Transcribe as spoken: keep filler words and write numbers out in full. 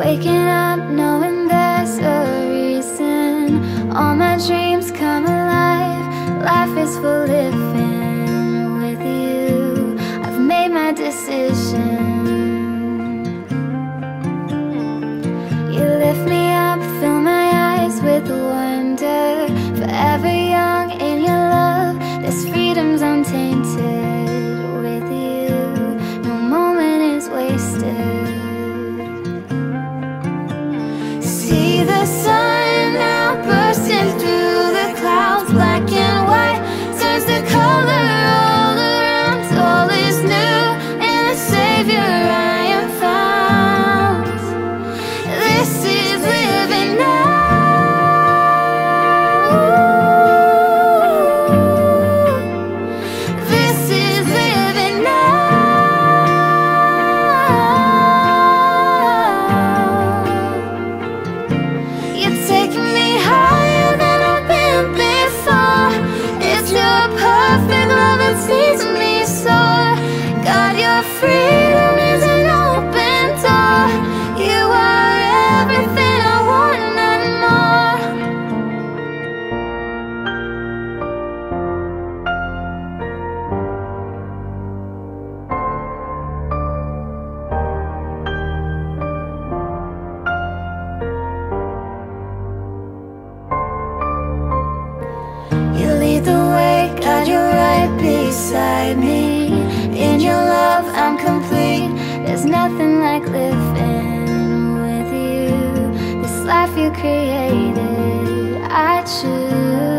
Waking up knowing there's a reason. All my dreams come alive. Life is for living with you. I've made my decision. You lift me up, fill my eyes with wonder. Forever young in your love, this freedom's untainted with you. No moment is wasted. See the sun now bursting through the clouds. Black and white turns to color all around. All is new in the Savior I am found. This is living now. This is living now. You're taking me higher than I've been before. It's your perfect love that sees me soar. God, your freedom is an open door. You are everything I want and more. You lead the way, God, you're right beside me. In your love I'm complete. There's nothing like living with you. This life you created, I choose.